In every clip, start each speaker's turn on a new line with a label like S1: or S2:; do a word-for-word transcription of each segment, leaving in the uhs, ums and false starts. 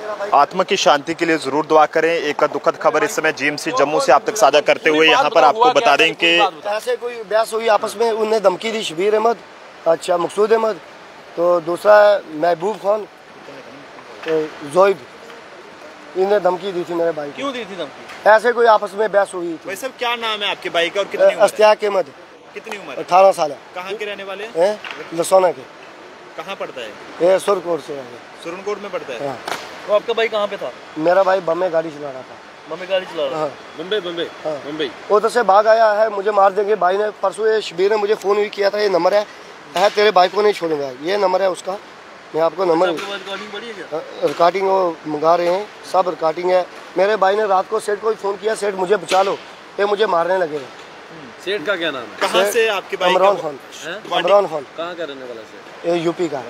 S1: आत्मा की शांति के लिए जरूर दुआ करें। एक दुखद खबर इस समय जीएमसी जम्मू से आप तक साझा करते हुए यहाँ पर आपको बता दें कि
S2: ऐसे कोई बहस हुई आपस में, उन्हें धमकी दी शबीर अहमद, अच्छा मकसूद अहमद, तो दूसरा महबूब खान, तो जोइब, इन्हें धमकी दी थी मेरे भाई।
S3: क्यों दी थी धमकी?
S2: ऐसे कोई आपस में बहस हुई थी।
S1: वैसे क्या नाम है आपके भाई का और कितनी उम्र है?
S2: इश्तियाक अहमद।
S1: कितनी उम्र?
S2: अठारह साल है।
S1: कहाँ के रहने वाले
S2: हैं? लसोना के।
S1: कहाँ पढ़ता है?
S2: ये सुरकोट से है।
S1: सुरनकोट में पढ़ता है।
S2: हाँ।
S3: तो आपका भाई कहाँ पे था?
S2: मेरा भाई बम्बे गाड़ी चला रहा था।
S3: बम्बे गाड़ी चला रहा था?
S2: हाँ।
S3: बम्बे बम्बे
S2: हाँ।
S3: बम्बई
S2: उधर से भाग आया है, मुझे मार देंगे भाई ने। परसों ये शबीर ने मुझे फ़ोन भी किया था, ये नंबर है है तेरे भाई को नहीं छोड़ूंगा, ये नंबर है उसका, मैं आपको नंबर रिकॉर्डिंग वो मंगा रहे हैं, सब रिकॉर्डिंग है। मेरे भाई ने रात को सेठ को फ़ोन किया, सेठ मुझे बचा लो, ये मुझे मारने लगे।
S3: सेठ का क्या नाम है?
S1: कहाँ से आपके भाई?
S2: इमरान खान। इमरान खान
S3: कहाँ का रहने वाला सेठ?
S2: ये यूपी का,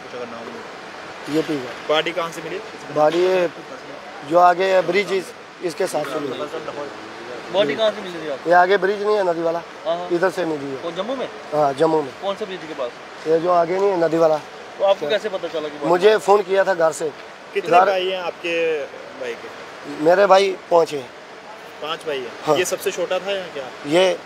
S2: यूपी का।
S1: बॉडी कहाँ से मिली?
S2: बॉडी जो आगे ब्रिज इसके साथ से मिली।
S3: बॉडी कहाँ से मिली थी आपको?
S2: ये आगे ब्रिज नहीं है नदी वाला, इधर से मिली है।
S3: जम्मू में?
S2: हाँ जम्मू में।
S3: कौन से ब्रिज के पास?
S2: ये जो आगे नहीं है नदी वाला।
S3: तो आपको कैसे पता चला कि?
S2: मुझे फ़ोन किया था घर से।
S1: कितने भाई हैं आपके भाई के?
S2: मेरे भाई पाँच हैं।
S1: पांच भाई हैं।
S2: हाँ।
S1: ये सबसे छोटा था या क्या?
S2: ये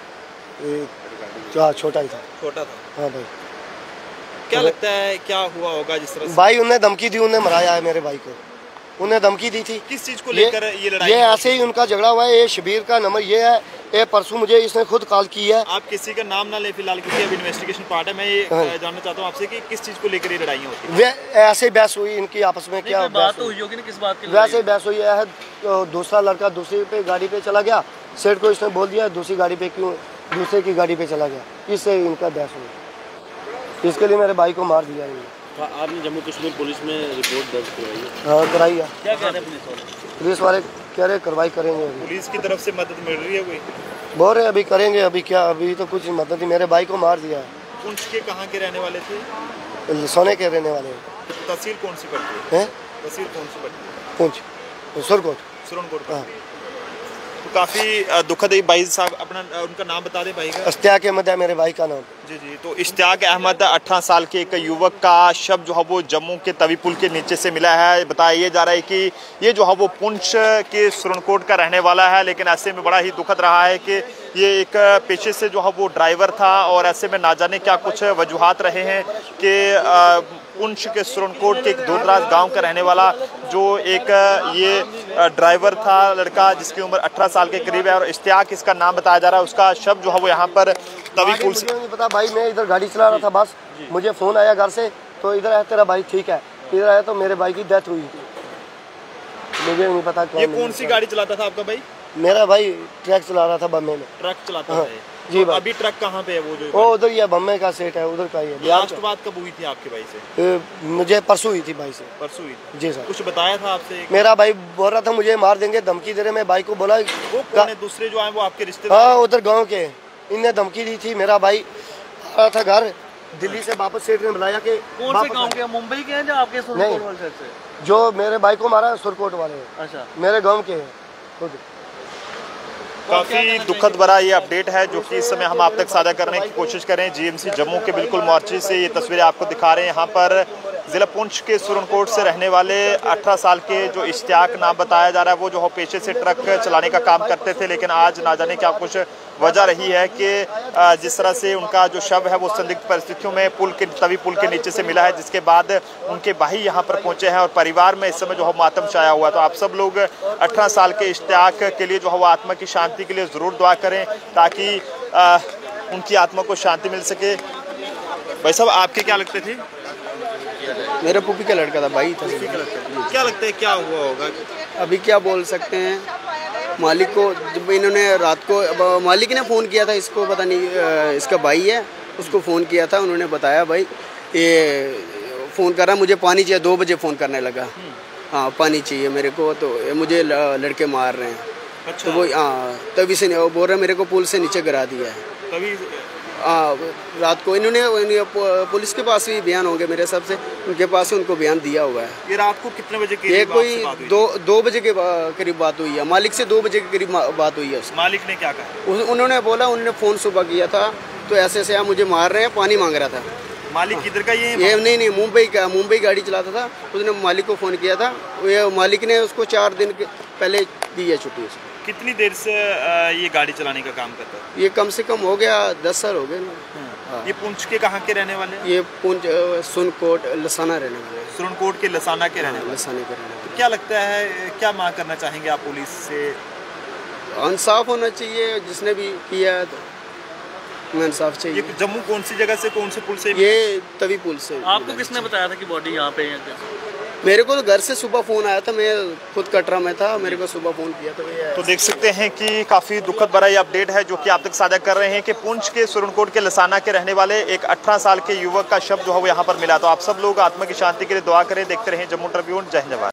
S2: क्या छोटा ही था?
S1: छोटा था।
S2: हाँ भाई।
S1: क्या लगता है क्या हुआ होगा जिस तरह से?
S2: भाई उन्हें धमकी दी, उन्हें मराया है मेरे भाई को, उन्हें धमकी दी थी।
S1: किस चीज को लेकर ये, ये लड़ाई?
S2: ये ऐसे ही उनका झगड़ा हुआ है। ये शबीर का नंबर ये है, ये परसों मुझे इसने खुद कॉल की है।
S1: आप किसी का नाम ना ले फिलहाल, क्योंकि अब इन्वेस्टिगेशन पार्ट है। मैं ये जानना चाहता हूँ आपसे कि किस चीज को लेकर ये लड़ाइयाँ होती
S2: वे ऐसे बहस हुई इनकी आपस में। क्या
S3: बात तो हुई होगी ना, किस बात की?
S2: वैसे बहस हुई है, तो दूसरा लड़का दूसरी पे गाड़ी पे चला गया, सेठ को इसने बोल दिया दूसरी गाड़ी पे क्यों दूसरे की गाड़ी पे चला गया, इससे इनका बहस हुई। इसके लिए मेरे भाई को मार दिया इन्होंने।
S3: आपने जम्मू कश्मीर पुलिस में रिपोर्ट दर्ज करवाई है?
S2: हाँ कराई है।
S3: क्या कह रहे हैं पुलिस वाले?
S2: पुलिस वाले कह रहे कार्रवाई करेंगे।
S1: पुलिस की तरफ से मदद मिल रही है कोई?
S2: बोल रहे अभी करेंगे, अभी क्या, अभी तो कुछ मदद नहीं। मेरे भाई को मार दिया है।
S1: पुंछ के कहाँ के रहने वाले थे?
S2: सोने के रहने वाले हैं।
S1: तहसील कौन सी पड़ती है? तहसील कौन सी पड़ती है?
S2: पुंछ, सुरकोट।
S1: सुरनकोट। हाँ। तो काफ़ी दुखद है। भाई साहब अपना उनका नाम बता दें भाई का? इश्तियाक
S2: अहमद है मेरे भाई का नाम।
S1: जी जी। तो इश्तियाक अहमद अठारह साल के एक युवक का शव जो है वो जम्मू के तवी पुल के नीचे से मिला है। बताया जा रहा है कि ये जो है वो पुंछ के सुरनकोट का रहने वाला है, लेकिन ऐसे में बड़ा ही दुखद रहा है कि ये एक पेशे से जो है वो ड्राइवर था और ऐसे में ना जाने क्या कुछ वजूहात रहे हैं कि पुंछ के सुरनकोट के एक दूरदराज गांव का रहने वाला जो एक ये ड्राइवर था लड़का जिसकी उम्र अठारह साल के करीब है और इश्तियाक इसका नाम बताया जा रहा है, उसका शव जो है वो यहाँ पर तवी पुल से।
S2: मुझे नहीं पता भाई, मैं इधर गाड़ी चला रहा था बस, मुझे फ़ोन आया घर से, तो इधर है तेरा भाई ठीक है, इधर आया तो मेरे भाई की डेथ हुई। मुझे नहीं पता
S1: ये कौन सी गाड़ी चलाता था आपका भाई?
S2: मेरा भाई ट्रक चला रहा था बम्बे में।
S1: ट्रक चलाता
S2: हाँ,
S1: है
S2: जी।
S1: तो अभी ट्रक कहाँ पे है? वो जो
S2: वो उधर ही है, बम्बे का सेट है, उधर का ही है।
S1: लास्ट बात कब हुई थी आपके भाई से?
S2: मुझे परसों हुई थी भाई से।
S1: परसों हुई थी?
S2: जी सर।
S1: कुछ बताया था आपसे?
S2: मेरा भाई बोल रहा था मुझे मार देंगे, धमकी दे रहे। मैं भाई को बोला
S1: वो कौन है? दूसरे जो है वो आपके रिश्तेदार?
S2: हाँ उधर गाँव के, इनने धमकी दी थी। मेरा भाई आ रहा था घर, दिल्ली से वापस सेठ ने बुलाया कि
S3: कौन से गांव के? मुंबई के हैं या आपके सुरनकोट वाले से?
S2: जो मेरे भाई को मारा सुरकोट वाले।
S3: अच्छा।
S2: मेरे गांव के हैं खुद।
S1: काफ़ी दुखद भरा ये अपडेट है जो कि इस समय हम आप तक साझा करने की कोशिश करें। जीएमसी जम्मू के बिल्कुल मोर्चे से ये तस्वीरें आपको दिखा रहे हैं। यहाँ पर ज़िला पुंछ के सुरनकोट से रहने वाले अठारह साल के जो इश्तियाक नाम बताया जा रहा है वो जो है पेशे से ट्रक चलाने का काम करते थे, लेकिन आज ना जाने क्या कुछ वजह रही है कि जिस तरह से उनका जो शव है वो संदिग्ध परिस्थितियों में पुल के तवी पुल के नीचे से मिला है, जिसके बाद उनके भाई यहाँ पर पहुँचे हैं और परिवार में इस समय जो है मातम छाया हुआ है। तो आप सब लोग अठारह साल के इश्तियाक के लिए जो है वो आत्मा की शांति के लिए ज़रूर दुआ करें ताकि आ, उनकी आत्मा को शांति मिल सके। भाई साहब आपके क्या लगते थे?
S4: मेरे पुप्पी का लड़का था, भाई था।
S1: क्या लगता है क्या हुआ होगा?
S4: अभी क्या बोल सकते हैं, मालिक को जब इन्होंने रात को मालिक ने फ़ोन किया था, इसको पता नहीं इसका भाई है, उसको फ़ोन किया था, उन्होंने बताया भाई ये फ़ोन कर रहा मुझे पानी चाहिए, दो बजे फ़ोन करने लगा। हाँ पानी चाहिए मेरे को, तो मुझे लड़के मार रहे हैं। अच्छा। तो वो हाँ तभी से वो बोल रहे मेरे को पुल से नीचे गिरा दिया है।
S1: तभी
S4: हाँ रात को इन्होंने पुलिस के पास भी बयान होंगे मेरे हिसाब से, उनके पास उनको बयान दिया हुआ है।
S1: ये रात को कितने बजे के?
S4: ये कोई दो दो बजे के करीब बात हुई है, मालिक से दो बजे के करीब बात हुई है।
S1: मालिक ने क्या कहा?
S4: उन्होंने बोला, उन्होंने फ़ोन सुबह किया था तो ऐसे ऐसे आप मुझे मार रहे हैं, पानी मांग रहा था।
S1: मालिक किधर का ये
S4: ये नहीं नहीं मुंबई का, मुंबई गाड़ी चलाता था। उसने मालिक को फ़ोन किया था, ये मालिक ने उसको चार दिन के पहले दी है छुट्टी उसको।
S1: कितनी देर से ये गाड़ी चलाने का काम करता है?
S4: ये कम से कम हो गया दस साल हो गए ना। हाँ।
S1: ये पुंछ के कहाँ के रहने वाले हैं?
S4: ये पुंछ सुनकोट लसाना रहने वाले हैं।
S1: सुरनकोट के लसाना के रहने वाले।
S4: लसाने के रहने वाले।
S1: तो क्या लगता है, क्या मांग करना चाहेंगे आप पुलिस से?
S4: इंसाफ होना चाहिए, जिसने भी किया है तो इंसाफ चाहिए।
S1: ये जम्मू कौन सी जगह से, कौन से पुल से?
S4: ये तवी पुल से।
S3: आपको किसने बताया था कि बॉडी यहाँ पे है?
S4: मेरे को घर से सुबह फ़ोन आया था, मैं खुद कटरा में था, मेरे को सुबह फ़ोन किया था भैया।
S1: तो देख सकते हैं कि काफ़ी दुखद भरा ये अपडेट है जो कि आप तक साझा कर रहे हैं कि पुंछ के सुरनकोट के लसाना के रहने वाले एक अठारह साल के युवक का शव जो है वो यहाँ पर मिला। तो आप सब लोग आत्मा की शांति के लिए दुआ करें। देखते रहें जम्मू ट्रिब्यून। जय हिंद।